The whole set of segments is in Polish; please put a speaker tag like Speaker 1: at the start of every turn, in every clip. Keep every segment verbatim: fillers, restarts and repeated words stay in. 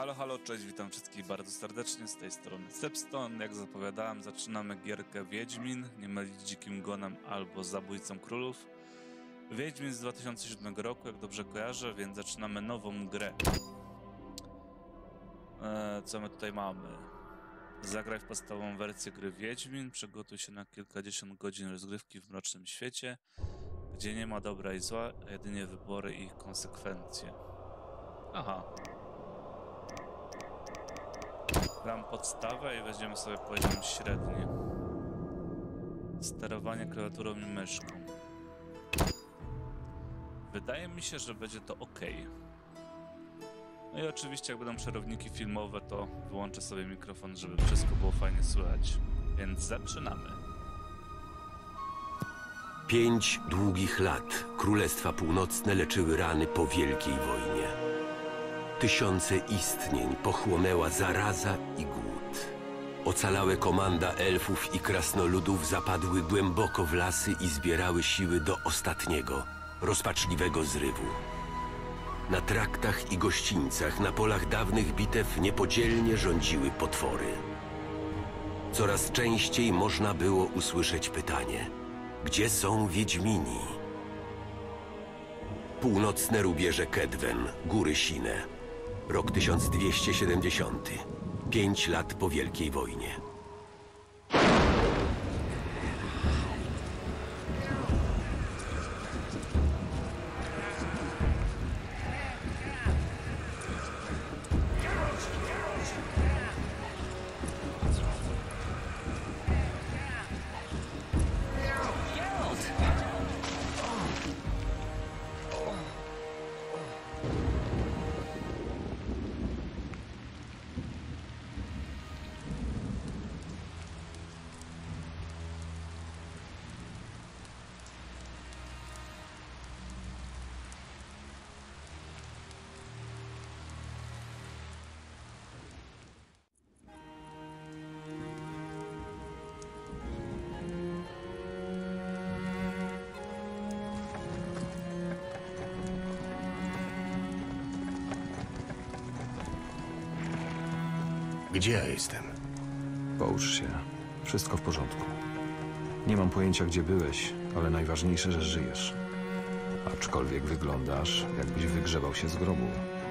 Speaker 1: Halo, halo, cześć, witam wszystkich bardzo serdecznie, z tej strony Sepstone. Jak zapowiadałem, zaczynamy gierkę Wiedźmin, nie mylić z Dzikim Gonem albo Zabójcą Królów. Wiedźmin z dwa tysiące siódmego roku, jak dobrze kojarzę, więc zaczynamy nową grę. Eee, co my tutaj mamy? Zagraj w podstawową wersję gry Wiedźmin, przygotuj się na kilkadziesiąt godzin rozgrywki w mrocznym świecie, gdzie nie ma dobra i zła, a jedynie wybory i ich konsekwencje. Aha. Gram podstawę i weźmiemy sobie poziom średni. Sterowanie klawiaturą i myszką. Wydaje mi się, że będzie to ok. No i oczywiście jak będą przerowniki filmowe, to wyłączę sobie mikrofon, żeby wszystko było fajnie słychać. Więc zaczynamy.
Speaker 2: Pięć długich lat Królestwa Północne leczyły rany po Wielkiej Wojnie. Tysiące istnień pochłonęła zaraza i głód. Ocalałe komanda elfów i krasnoludów zapadły głęboko w lasy i zbierały siły do ostatniego, rozpaczliwego zrywu. Na traktach i gościńcach, na polach dawnych bitew niepodzielnie rządziły potwory. Coraz częściej można było usłyszeć pytanie: gdzie są Wiedźmini? Północne rubieże Kedwen, góry Sine. Rok tysiąc dwieście siedemdziesiąty. Pięć lat po Wielkiej Wojnie.
Speaker 3: Gdzie ja jestem?
Speaker 4: Połóż się. Wszystko w porządku. Nie mam pojęcia, gdzie byłeś, ale najważniejsze, że żyjesz. Aczkolwiek wyglądasz, jakbyś wygrzebał się z grobu.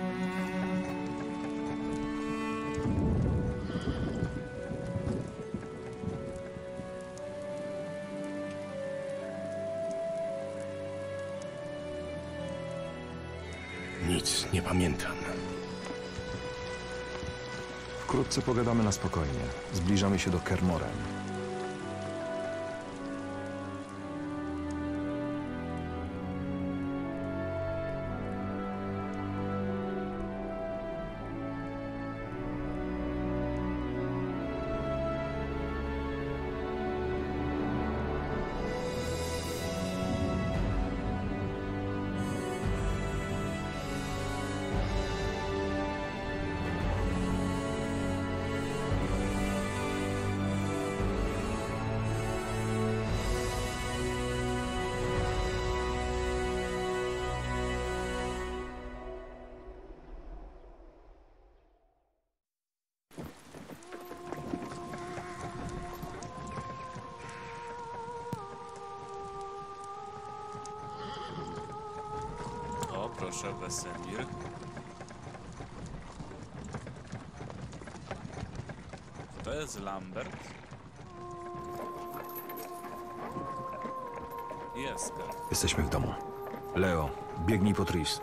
Speaker 3: Nic nie pamiętam.
Speaker 4: Wkrótce pogadamy na spokojnie. Zbliżamy się do Kaer Morhen.
Speaker 1: Proszę, Wesemir. To jest Lambert. Jest.
Speaker 4: Jesteśmy w domu. Leo, biegnij po Tris.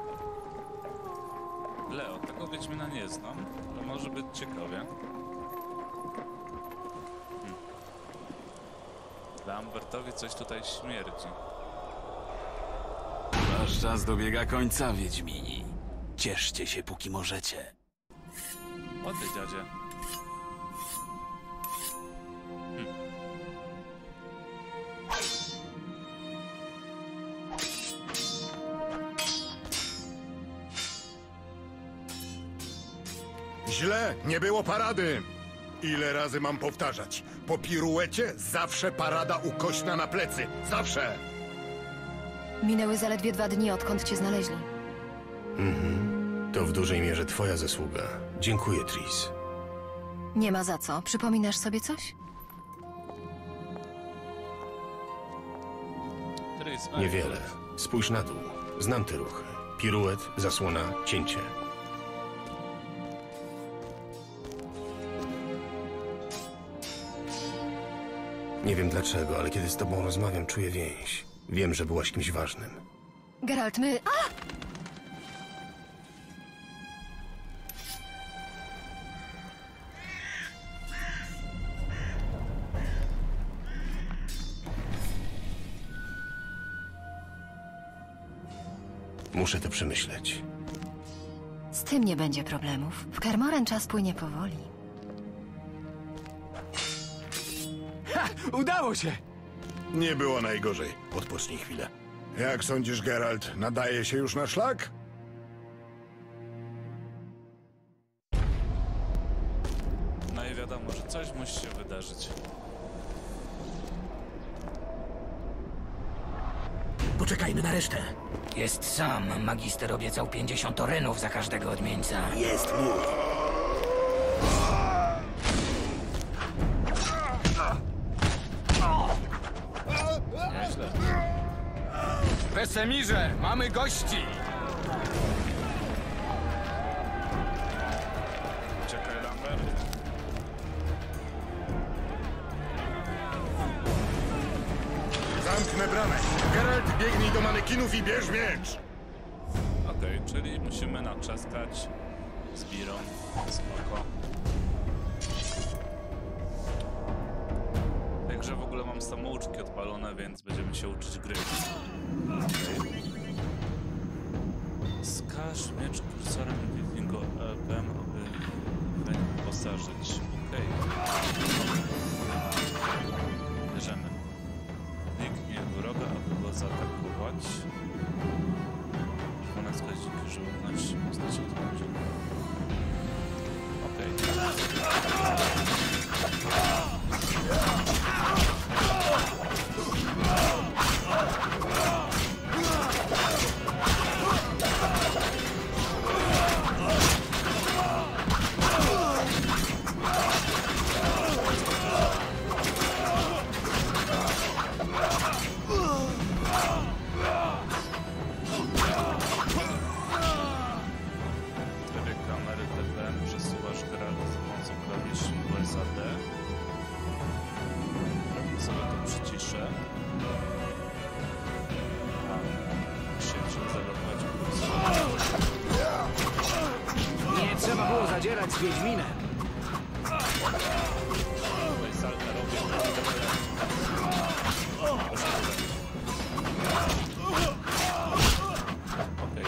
Speaker 1: Leo, tego Wiedźmina nie znam, ale może być ciekawie. Hm. Lambertowi coś tutaj śmierdzi.
Speaker 5: Wasz czas dobiega końca, Wiedźmini. Cieszcie się, póki możecie.
Speaker 1: O ty, dziadzie. Hm.
Speaker 3: Źle, nie było parady. Ile razy mam powtarzać? Po piruecie zawsze parada ukośna na plecy. Zawsze!
Speaker 6: Minęły zaledwie dwa dni, odkąd cię znaleźli.
Speaker 3: Mhm. To w dużej mierze twoja zasługa.
Speaker 7: Dziękuję, Tris.
Speaker 6: Nie ma za co. Przypominasz sobie coś?
Speaker 1: Tris, no
Speaker 7: Niewiele. Spójrz na dół. Znam te ruchy. Piruet, zasłona, cięcie. Nie wiem dlaczego, ale kiedy z tobą rozmawiam, czuję więź. Wiem, że byłaś kimś ważnym.
Speaker 6: Geralt, my... A!
Speaker 7: Muszę to przemyśleć.
Speaker 6: Z tym nie będzie problemów. W Kermoren czas płynie powoli.
Speaker 5: Udało się!
Speaker 3: Nie było najgorzej. Odpocznij chwilę. Jak sądzisz, Geralt, nadaje się już na szlak?
Speaker 1: No i wiadomo, że coś musi się wydarzyć.
Speaker 8: Poczekajmy na resztę. Jest sam. Magister obiecał pięćdziesiąt orenów za każdego odmieńca. Jest mój.
Speaker 1: Nieźle.
Speaker 5: Wesemirze, mamy gości!
Speaker 1: Czekaj, Lambert.
Speaker 3: Zamknę bramę. Geralt, biegnij do manekinów i bierz miecz.
Speaker 1: Okej, czyli musimy naczaskać z Birą. Spoko. Także w ogóle mam samouczki odpalone, więc będziemy się uczyć gry. Okay. Skaż miecz kursorem Withingo E P M, aby wyposażyć. Okej. Bierzemy. Kliknij wroga, aby go zaatakować. Czerwone wskaźniki żywotności postaci odchodzi. Okej.
Speaker 8: Nie trzeba było zadzierać z Wiedźminem.
Speaker 1: Tutaj salta robię. Okej.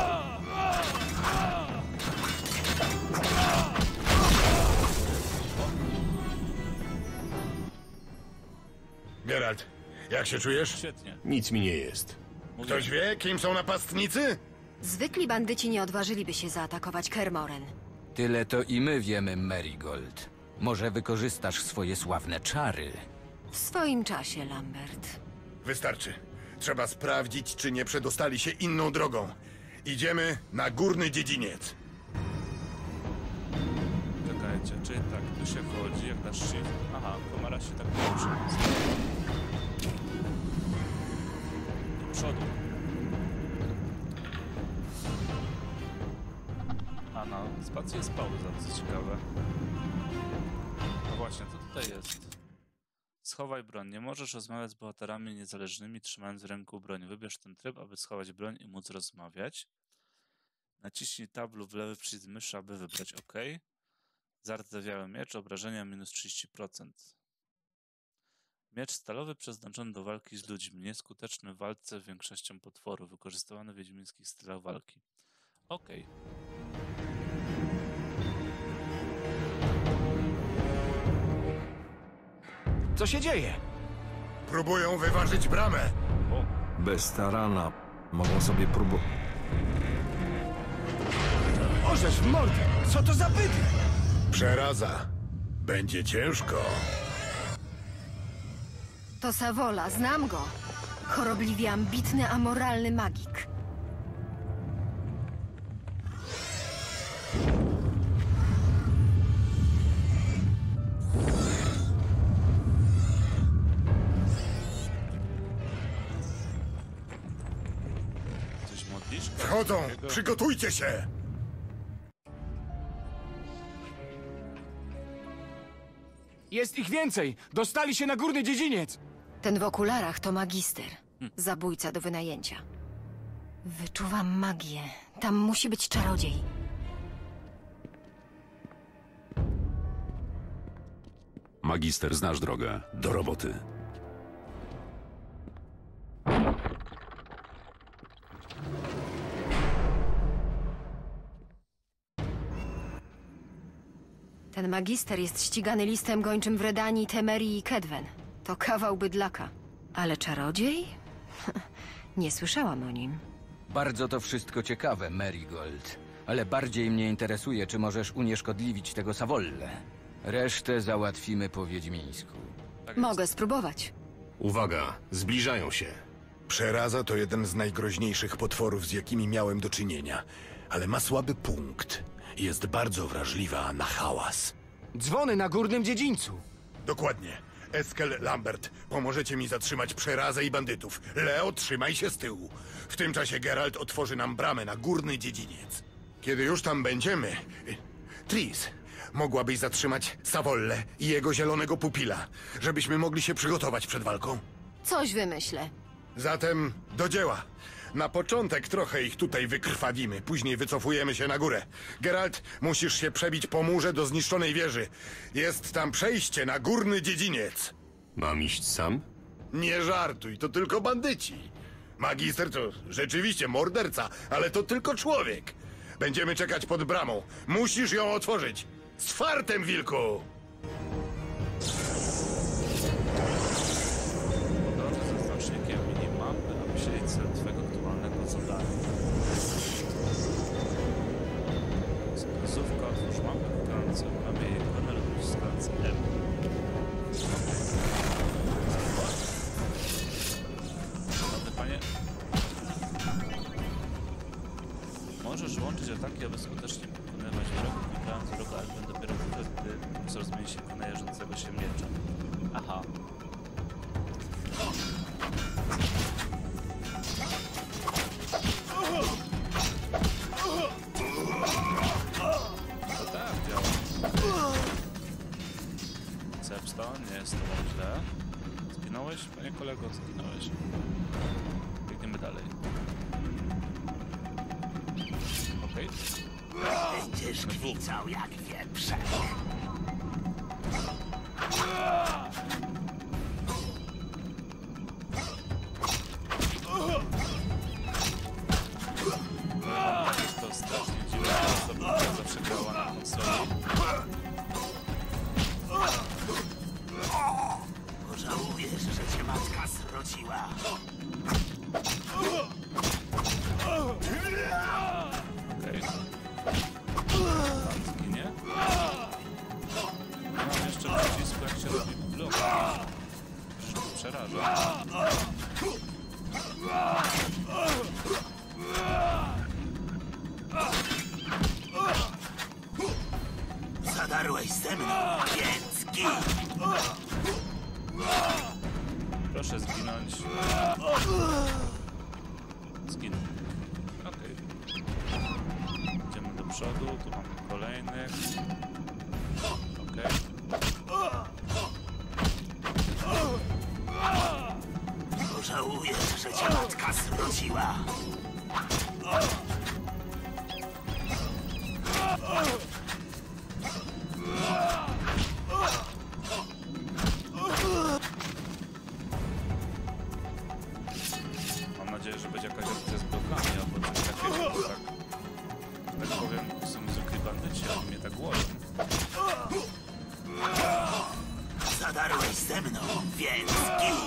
Speaker 3: Geralt, jak się czujesz?
Speaker 1: Świetnie.
Speaker 7: Nic mi nie jest.
Speaker 3: Ktoś wie, kim są napastnicy?
Speaker 6: Zwykli bandyci nie odważyliby się zaatakować Kermoren.
Speaker 9: Tyle to i my wiemy, Marigold. Może wykorzystasz swoje sławne czary?
Speaker 6: W swoim czasie, Lambert.
Speaker 3: Wystarczy. Trzeba sprawdzić, czy nie przedostali się inną drogą. Idziemy na górny dziedziniec.
Speaker 1: Czekajcie, czyli tak, tu się wchodzi, jak dasz shift. Aha, kamera się tak łączy. Do przodu. A na spacji jest pauza, co ciekawe. No właśnie, co tutaj jest? Schowaj broń. Nie możesz rozmawiać z bohaterami niezależnymi, trzymając w ręku broń. Wybierz ten tryb, aby schować broń i móc rozmawiać. Naciśnij tab lub lewy przycisk myszy, aby wybrać OK. Zardzewiały miecz, obrażenia minus trzydzieści procent. Miecz stalowy przeznaczony do walki z ludźmi. Nieskuteczny w walce z większością potworów. Wykorzystywany w wiedźmińskich stylach walki. OK.
Speaker 8: Co się dzieje?
Speaker 3: Próbują wyważyć bramę.
Speaker 1: O,
Speaker 4: Bez tarana mogą sobie próbować.
Speaker 8: Orzesz w mordę! Co to za bydle?
Speaker 3: Przeraza. Będzie ciężko.
Speaker 6: To Savola, znam go. Chorobliwie ambitny, amoralny magik.
Speaker 1: Widzisz?
Speaker 3: Wchodzą!
Speaker 1: Takiego-
Speaker 3: Przygotujcie się!
Speaker 10: Jest ich więcej! Dostali się na górny dziedziniec!
Speaker 6: Ten w okularach to magister. Zabójca do wynajęcia. Wyczuwam magię. Tam musi być czarodziej.
Speaker 11: Magister, znasz drogę. Do roboty.
Speaker 6: Ten magister jest ścigany listem gończym w Redanii, Temerii i Kedwen. To kawał bydlaka. Ale czarodziej? Nie słyszałam o nim.
Speaker 9: Bardzo to wszystko ciekawe, Marigold. Ale bardziej mnie interesuje, czy możesz unieszkodliwić tego Savolle. Resztę załatwimy po wiedźmińsku.
Speaker 1: Tak
Speaker 6: Mogę spróbować.
Speaker 7: Uwaga, zbliżają się.
Speaker 3: Przeraza to jeden z najgroźniejszych potworów, z jakimi miałem do czynienia. Ale ma słaby punkt. Jest bardzo wrażliwa na hałas.
Speaker 10: Dzwony na górnym dziedzińcu!
Speaker 3: Dokładnie. Eskel, Lambert, pomożecie mi zatrzymać Przerazę i bandytów. Leo, trzymaj się z tyłu. W tym czasie Geralt otworzy nam bramę na górny dziedziniec. Kiedy już tam będziemy... Tris, mogłabyś zatrzymać Savolle i jego zielonego pupila, żebyśmy mogli się przygotować przed walką?
Speaker 6: Coś wymyślę.
Speaker 3: Zatem do dzieła. Na początek trochę ich tutaj wykrwawimy, później wycofujemy się na górę. Geralt, musisz się przebić po murze do zniszczonej wieży. Jest tam przejście na górny dziedziniec.
Speaker 7: Mam iść sam?
Speaker 3: Nie żartuj, to tylko bandyci. Magister to rzeczywiście morderca, ale to tylko człowiek. Będziemy czekać pod bramą. Musisz ją otworzyć. Z fartem, wilku!
Speaker 1: Po drodze ze znacznikiem minimapy, aby śledzić cel twojego aktualnego zadania. Wskazówka, otwórz mapę klikając w mapie i ikonę lub wskazując M. Szanowny panie, możesz łączyć ataki, aby skutecznie pokonywać wrogów, klikając wroga, ale będę dopiero wówczas, gdy profesor zmieni się w najeżdżącego się miecza. Aha. To tak działa. Cepstone, nie jest to źle. Zginąłeś? Panie kolego, zginąłeś. Biegniemy dalej. Okej.
Speaker 8: Będziesz kwicał jak wieprze.
Speaker 1: Jest to strasznie dziwne, że osoba zawsze grała na konsoli.
Speaker 8: Pożałujesz, że cię matka zrodziła.
Speaker 1: Okej. Pan zginie. Mam jeszcze przycisku, jak się robi blok. Przecież to przeraża.
Speaker 8: Zadarłeś ze mną, więc gin.
Speaker 1: Proszę zginąć. Zginął. Okej. Idziemy do przodu, tu mamy kolejnych. Okej.
Speaker 8: Pożałujesz, że cię matka zrodziła.
Speaker 1: Mam nadzieję, że będzie jakaś opcja z blokami albo coś takiego, bo tak, że tak powiem, są zwykli bandyci, ale mnie tak łożą.
Speaker 8: Zadarłeś ze mną, więc gin.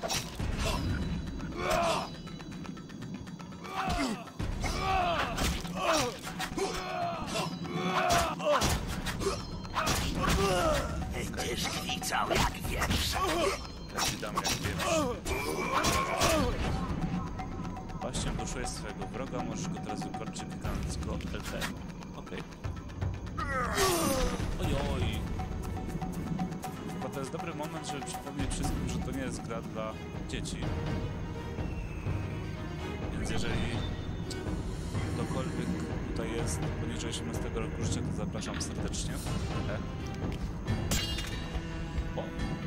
Speaker 8: Będziesz kwicał jak wieprze.
Speaker 1: Ja ci dam jak wiesz. Właśnie duszuję swojego wroga, możesz go teraz ukończyć klikając go L T. Okej. Ojoj. Chyba to jest dobry moment, żeby przypomnieć wszystkim, że to nie jest gra dla dzieci. Więc jeżeli ktokolwiek tutaj jest poniżej osiemnastego roku życia, to zapraszam serdecznie. E. O.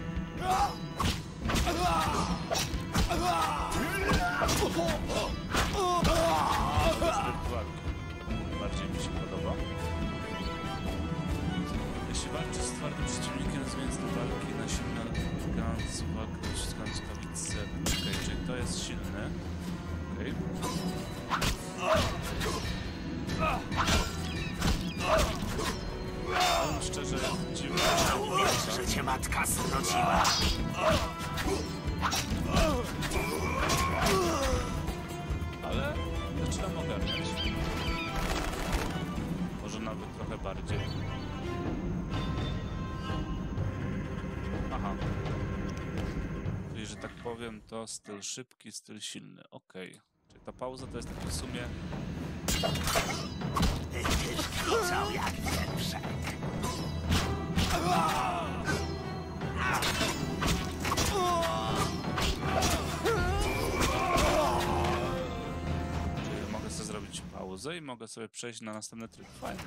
Speaker 1: Bardziej mi się podoba. Jeśli walczy z twardym przeciwnikiem, zmieniając do walki na silny gans, walkę naciskając kawicę. Okej, czyli to jest silny. Okej. Okay. Szczerze, dziwne.
Speaker 8: Wiesz, że cię matka zrodziła.
Speaker 1: Ale zaczynam ogarniać. Może nawet trochę bardziej. Aha. Czyli, że tak powiem, to styl szybki, styl silny. Okej. Okay. Czyli ta pauza to jest taki w sumie...
Speaker 8: Będziesz kwiczał jak wieprzek.
Speaker 1: Czyli mogę sobie zrobić pauzę i mogę sobie przejść na następny tryb. Fajnie.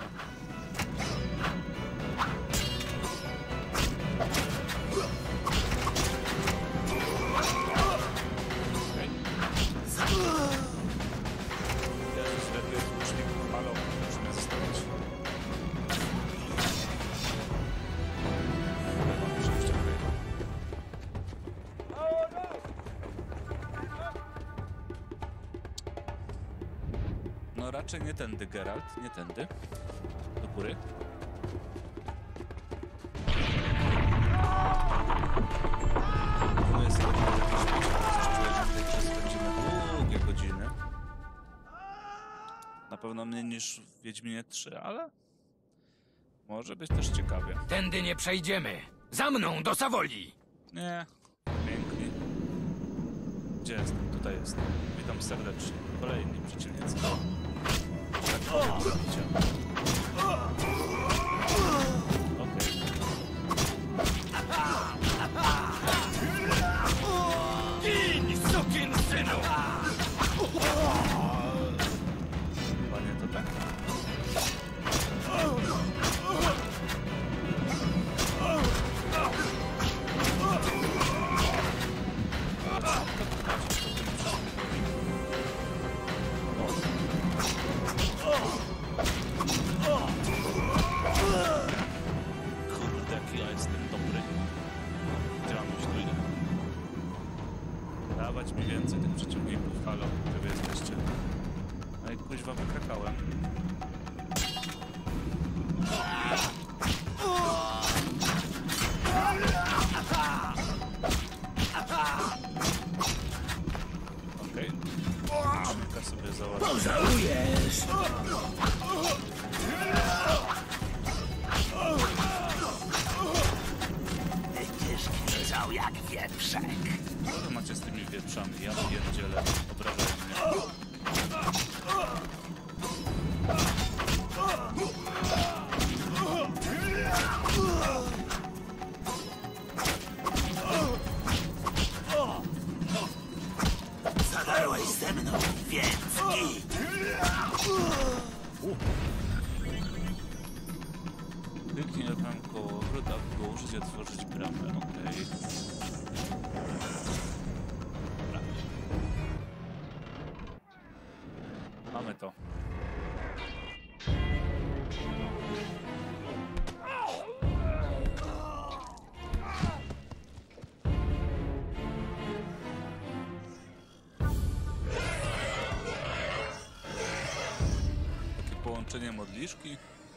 Speaker 1: No raczej nie tędy, Geralt, nie tędy. Do góry. No jest to jakieś spędzimy długie godziny. Na pewno mniej niż w Wiedźminie trzy, ale może być też ciekawie.
Speaker 8: Tędy nie przejdziemy. Za mną, do Sawoli!
Speaker 1: Nie, pięknie. Gdzie jestem? Tutaj jestem. Witam serdecznie. Kolejni przeciwnicy. Tak powiem, widzicie. Okej.
Speaker 8: Gin, sukinsynu!
Speaker 1: Chyba nie to tak. Kurde, jaki ja jestem dobry. Gdzie mam iść? Tu idę. Dawać mi więcej tych przeciwników. Halo, gdzie wy jesteście? No i kuźwa wykrakałem. Okej. Okay. sobie załatwię.
Speaker 8: Pożałujesz! Będziesz kwiczał jak wieprzek.
Speaker 1: Co wy macie z tymi wieprzami? Ja pierdzielę. Obrażają mnie.
Speaker 8: Zadarłeś ze mną, więc idź.
Speaker 1: Kliknij ekran koło ogród, aby go użyć i otworzyć bramę. Okej. Okay. Dobra. Mamy to. Takie połączenie modliszki.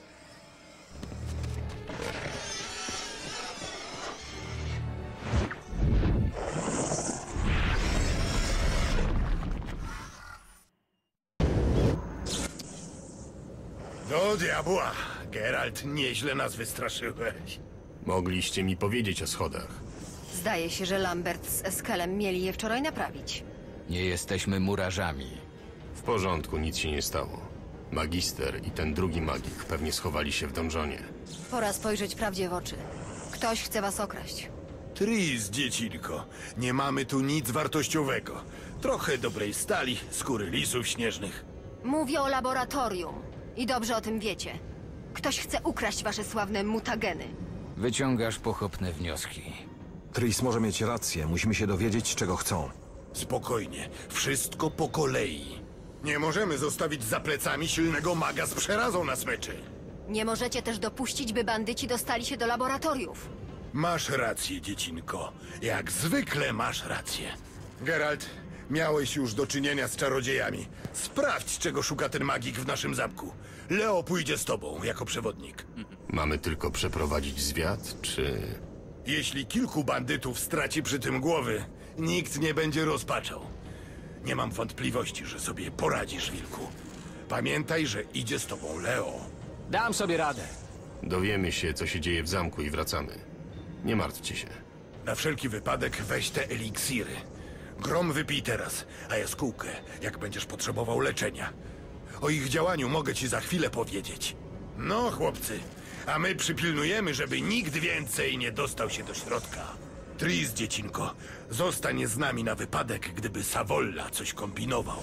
Speaker 3: Do diabła! Geralt, nieźle nas wystraszyłeś.
Speaker 7: Mogliście mi powiedzieć o schodach.
Speaker 6: Zdaje się, że Lambert z Eskelem mieli je wczoraj naprawić.
Speaker 9: Nie jesteśmy murarzami.
Speaker 7: W porządku, nic się nie stało. Magister i ten drugi magik pewnie schowali się w donżonie.
Speaker 6: Pora spojrzeć prawdzie w oczy. Ktoś chce was okraść.
Speaker 3: Tris, dziecinko, nie mamy tu nic wartościowego. Trochę dobrej stali, skóry lisów śnieżnych.
Speaker 6: Mówię o laboratorium. I dobrze o tym wiecie. Ktoś chce ukraść wasze sławne mutageny.
Speaker 9: Wyciągasz pochopne wnioski.
Speaker 4: Tris może mieć rację. Musimy się dowiedzieć, czego chcą.
Speaker 3: Spokojnie, wszystko po kolei. Nie możemy zostawić za plecami silnego maga z przerazą na smyczy.
Speaker 6: Nie możecie też dopuścić, by bandyci dostali się do laboratoriów.
Speaker 3: Masz rację, dziecinko. Jak zwykle masz rację. Geralt, miałeś już do czynienia z czarodziejami. Sprawdź, czego szuka ten magik w naszym zamku. Leo pójdzie z tobą jako przewodnik.
Speaker 7: Mamy tylko przeprowadzić zwiat, czy...
Speaker 3: Jeśli kilku bandytów straci przy tym głowy, nikt nie będzie rozpaczał. Nie mam wątpliwości, że sobie poradzisz, wilku. Pamiętaj, że idzie z tobą Leo.
Speaker 10: Dam sobie radę.
Speaker 7: Dowiemy się, co się dzieje w zamku i wracamy. Nie martwcie się.
Speaker 3: Na wszelki wypadek weź te eliksiry. Grom wypij teraz, a jaskółkę, jak będziesz potrzebował leczenia. O ich działaniu mogę ci za chwilę powiedzieć. No, chłopcy, a my przypilnujemy, żeby nikt więcej nie dostał się do środka. Tris, dziecinko, zostań z nami na wypadek, gdyby Savolla coś kombinował.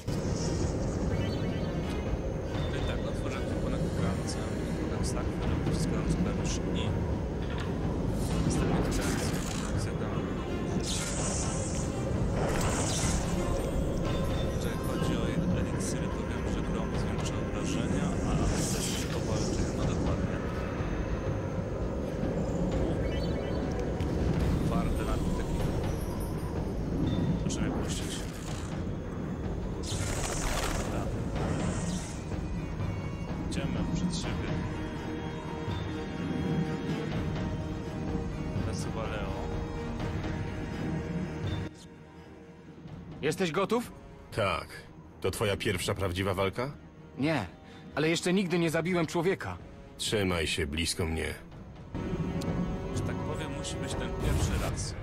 Speaker 1: Tutaj tak, otworzę ekwipunek krance, ekwipunek sak, który wciskając klawisz I. Następnie kręcę, zjadam. Jeżeli chodzi o eliksiry, to wiem, że grom zwiększa obrażenia, a też obalczenie, no dokładnie. Twarde na taki. Proszę mnie puścić. Dobra. Idziemy przed siebie. Nasuwa Leo.
Speaker 10: Jesteś gotów?
Speaker 7: Tak. To twoja pierwsza prawdziwa walka?
Speaker 10: Nie, ale jeszcze nigdy nie zabiłem człowieka.
Speaker 7: Trzymaj się blisko mnie.
Speaker 1: Że tak powiem, musi być ten pierwszy raz.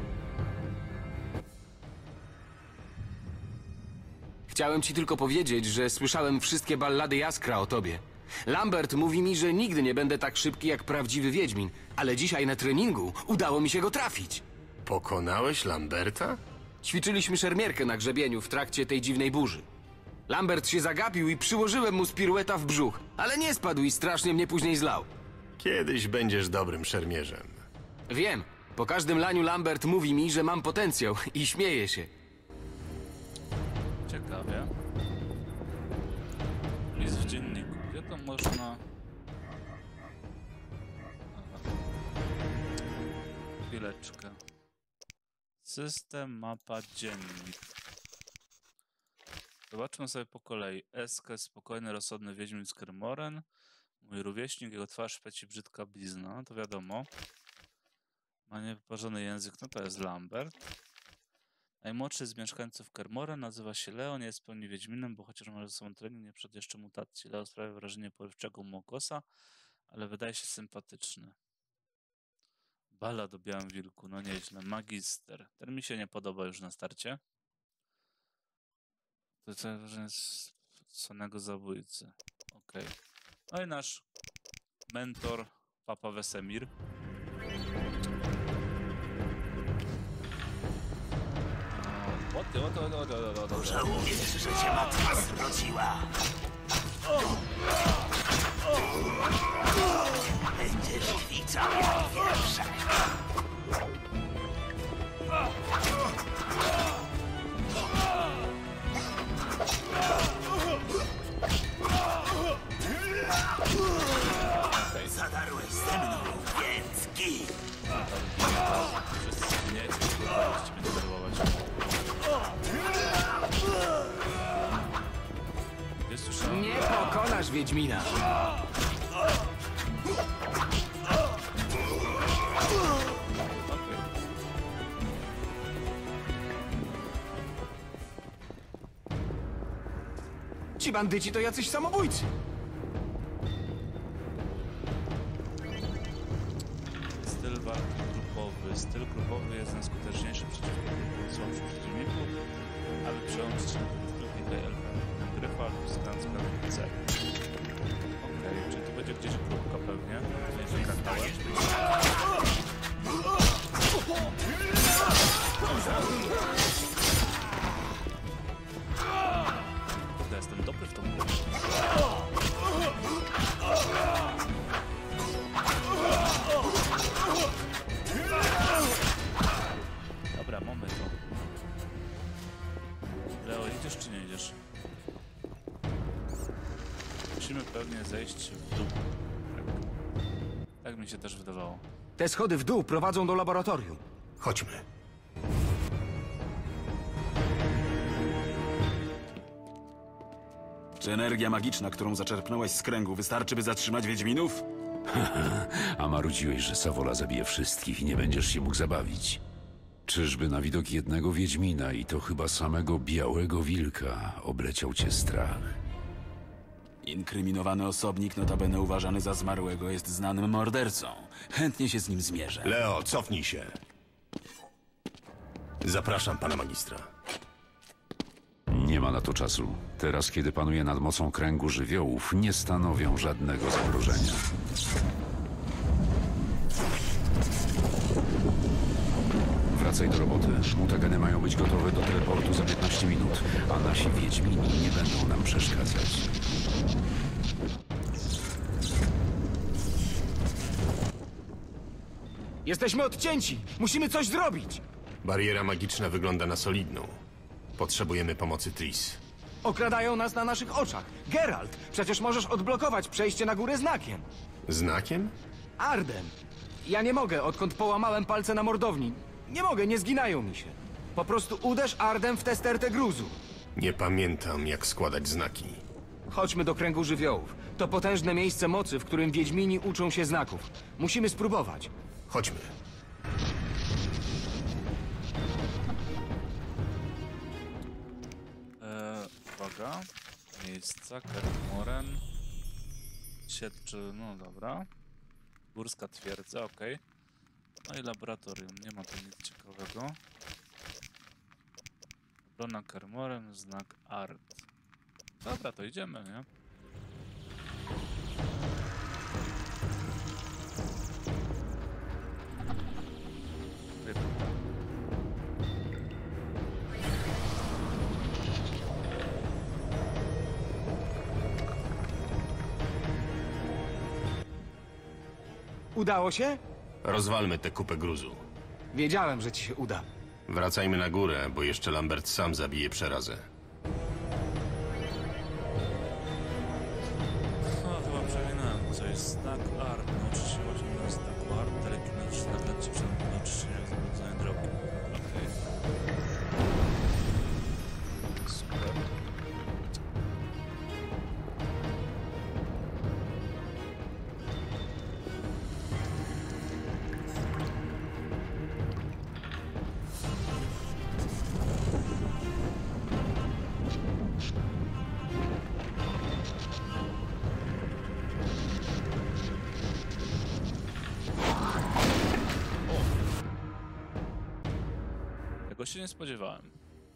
Speaker 5: Chciałem ci tylko powiedzieć, że słyszałem wszystkie ballady Jaskra o tobie. Lambert mówi mi, że nigdy nie będę tak szybki jak prawdziwy Wiedźmin, ale dzisiaj na treningu udało mi się go trafić.
Speaker 7: Pokonałeś Lamberta?
Speaker 5: Ćwiczyliśmy szermierkę na grzebieniu w trakcie tej dziwnej burzy. Lambert się zagapił i przyłożyłem mu z pirueta w brzuch, ale nie spadł i strasznie mnie później zlał.
Speaker 7: Kiedyś będziesz dobrym szermierzem.
Speaker 5: Wiem, po każdym laniu Lambert mówi mi, że mam potencjał i śmieje się.
Speaker 1: Ciekawie. List w dzienniku. Gdzie to można... Aha. Chwileczkę. System, mapa, dziennik. Zobaczmy sobie po kolei. Eske, spokojny, rozsądny Wiedźmin z Kermoren. Mój rówieśnik, jego twarz szpeci brzydka blizna. No to wiadomo. Ma niewyparzony język, no to jest Lambert. Najmłodszy z mieszkańców Kermoren nazywa się Leo, nie jest w pełni Wiedźminem, bo chociaż ma ze sobą trening, nie przed jeszcze mutacji. Leo sprawia wrażenie porywczego młokosa, ale wydaje się sympatyczny. Ballad o Białym Wilku, no nieźle. Magister. Ten mi się nie podoba już na starcie. To jest wrażenie sonego zabójcy. Okej. Okay. No i nasz mentor, Papa Wesemir.
Speaker 8: Żałujesz, że cię matka zwróciła. Będziesz kwicał jak pierwsze. Zadarłeś ze mną, więc gin.
Speaker 1: Wszyscy nie, próbowaliście mnie denerwować.
Speaker 5: Nie pokonasz Wiedźmina.
Speaker 10: Ci bandyci to jacyś samobójcy.
Speaker 1: Styl walki grupowy. Styl grupowy jest najskuteczniejszy przeciwko grupom słabszych przeciwników, aby przełączyć na drugi D L P. Gryfa lub skanska C. Okej, czyli tu będzie gdzieś grupka pewnie. Nie skakałem. To jestem dobry w idziesz czy nie idziesz? Musimy pewnie zejść w dół. Tak. Tak mi się też wydawało.
Speaker 10: Te schody w dół prowadzą do laboratorium.
Speaker 7: Chodźmy.
Speaker 12: Czy energia magiczna, którą zaczerpnąłeś z kręgu, wystarczy, by zatrzymać Wiedźminów?
Speaker 11: A marudziłeś, że Sawola zabije wszystkich i nie będziesz się mógł zabawić. Czyżby na widok jednego Wiedźmina, i to chyba samego Białego Wilka, obleciał cię strach?
Speaker 12: Inkryminowany osobnik, notabene uważany za zmarłego, jest znanym mordercą. Chętnie się z nim zmierzę.
Speaker 7: Leo, cofnij się. Zapraszam pana magistra.
Speaker 11: Nie ma na to czasu. Teraz, kiedy panuje nad mocą kręgu żywiołów, nie stanowią żadnego zagrożenia. Wracaj do roboty. Mutageny mają być gotowe do teleportu za piętnaście minut, a nasi Wiedźmini nie będą nam przeszkadzać.
Speaker 10: Jesteśmy odcięci! Musimy coś zrobić!
Speaker 7: Bariera magiczna wygląda na solidną. Potrzebujemy pomocy Tris.
Speaker 10: Okradają nas na naszych oczach. Geralt, przecież możesz odblokować przejście na górę znakiem.
Speaker 7: Znakiem?
Speaker 10: Arden. Ja nie mogę, odkąd połamałem palce na mordowni. Nie mogę, nie zginają mi się. Po prostu uderz Arden w tę stertę gruzu.
Speaker 7: Nie pamiętam, jak składać znaki.
Speaker 10: Chodźmy do kręgu żywiołów. To potężne miejsce mocy, w którym Wiedźmini uczą się znaków. Musimy spróbować.
Speaker 7: Chodźmy.
Speaker 1: Eee, uwaga. Miejsca, Kermoren. Siedczy, no dobra. Górska twierdza, okej. Okay. No i laboratorium, nie ma tu nic ciekawego. Obrona Kermoren, znak Art. Dobra, to idziemy, nie?
Speaker 10: Udało się?
Speaker 7: Rozwalmy tę kupę gruzu.
Speaker 10: Wiedziałem, że ci się uda.
Speaker 7: Wracajmy na górę, bo jeszcze Lambert sam zabije przerazę.
Speaker 1: No, chyba przewinąłem coś. Znak Art. No, oczywiście chodzi mi o znak Art. Telekinetyczny nagląd ci przed oczyszczeniem zarządzania drogi. Okej. Super. Tego się nie spodziewałem.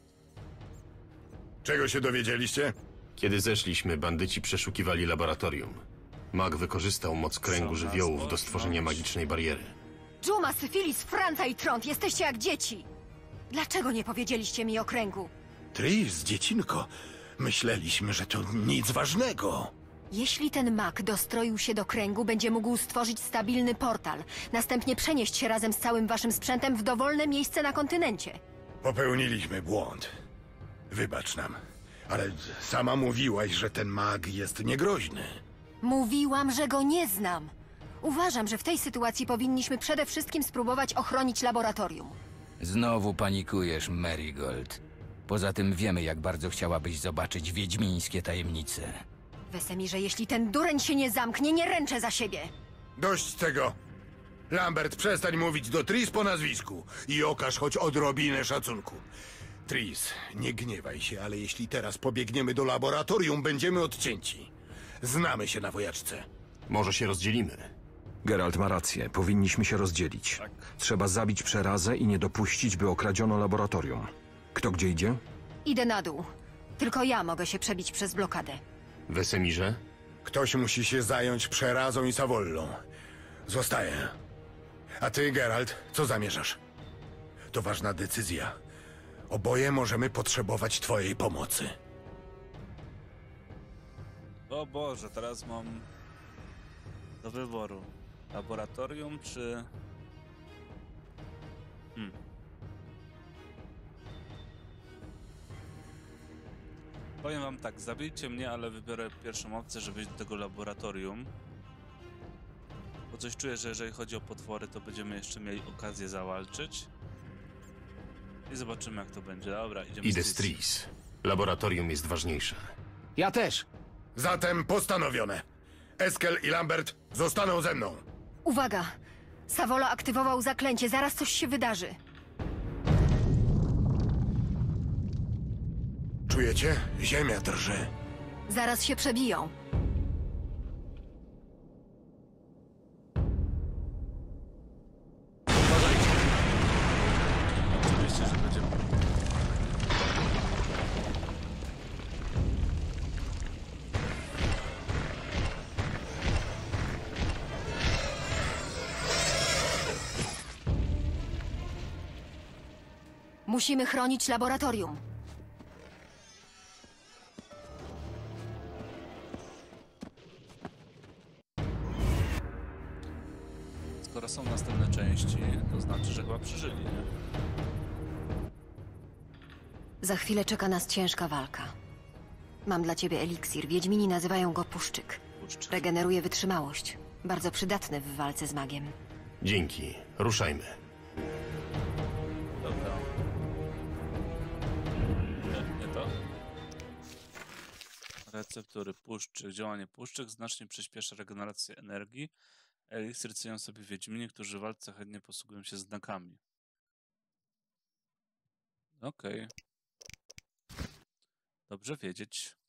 Speaker 3: Czego się dowiedzieliście?
Speaker 7: Kiedy zeszliśmy, bandyci przeszukiwali laboratorium. Mag wykorzystał moc kręgu żywiołów do stworzenia magicznej bariery.
Speaker 6: Dżuma, Syfilis, Franta i Trąd, jesteście jak dzieci! Dlaczego nie powiedzieliście mi o kręgu?
Speaker 3: Tris, dziecinko, myśleliśmy, że to nic ważnego.
Speaker 6: Jeśli ten mag dostroił się do kręgu, będzie mógł stworzyć stabilny portal, następnie przenieść się razem z całym waszym sprzętem w dowolne miejsce na kontynencie.
Speaker 3: Popełniliśmy błąd. Wybacz nam, ale sama mówiłaś, że ten mag jest niegroźny.
Speaker 6: Mówiłam, że go nie znam. Uważam, że w tej sytuacji powinniśmy przede wszystkim spróbować ochronić laboratorium.
Speaker 9: Znowu panikujesz, Marigold. Poza tym wiemy, jak bardzo chciałabyś zobaczyć wiedźmińskie tajemnice.
Speaker 6: Wesemirze, jeśli ten dureń się nie zamknie, nie ręczę za siebie.
Speaker 3: Dość tego. Lambert, przestań mówić do Tris po nazwisku i okaż choć odrobinę szacunku. Tris, nie gniewaj się, ale jeśli teraz pobiegniemy do laboratorium, będziemy odcięci. Znamy się na wojaczce.
Speaker 7: Może się rozdzielimy.
Speaker 4: Geralt ma rację, powinniśmy się rozdzielić.
Speaker 1: Tak.
Speaker 4: Trzeba zabić przerazę i nie dopuścić, by okradziono laboratorium. Kto gdzie idzie?
Speaker 6: Idę na dół. Tylko ja mogę się przebić przez blokadę.
Speaker 7: Wesemirze?
Speaker 3: Ktoś musi się zająć przerazą i Savollą. Zostaję. A ty, Geralt, co zamierzasz? To ważna decyzja. Oboje możemy potrzebować twojej pomocy.
Speaker 1: O Boże, teraz mam do wyboru laboratorium czy... Hmm. Powiem wam tak, zabijcie mnie, ale wybiorę pierwszą opcję, żeby iść do tego laboratorium. Bo coś czuję, że jeżeli chodzi o potwory, to będziemy jeszcze mieli okazję zawalczyć. I zobaczymy, jak to będzie. Dobra, idziemy.
Speaker 7: Idę z Tris. Laboratorium jest ważniejsze.
Speaker 10: Ja też.
Speaker 3: Zatem postanowione. Eskel i Lambert zostaną ze mną.
Speaker 6: Uwaga! Savola aktywował zaklęcie, zaraz coś się wydarzy.
Speaker 3: Czujecie? Ziemia drży.
Speaker 6: Zaraz się przebiją.
Speaker 1: Oczywiście, że będziemy.
Speaker 6: Musimy chronić laboratorium.
Speaker 1: Skoro są następne części, to znaczy, że chyba przeżyli, nie?
Speaker 6: Za chwilę czeka nas ciężka walka. Mam dla ciebie eliksir. Wiedźmini nazywają go puszczyk.
Speaker 1: Puszczyk.
Speaker 6: Regeneruje wytrzymałość. Bardzo przydatny w walce z magiem.
Speaker 7: Dzięki. Ruszajmy.
Speaker 1: Dobra. Nie, nie to. Receptory puszczyk. Działanie puszczyk znacznie przyspiesza regenerację energii. Eliksir cenią sobie wiedźmini, którzy w walce chętnie posługują się znakami. Okej. Okay. Dobrze wiedzieć.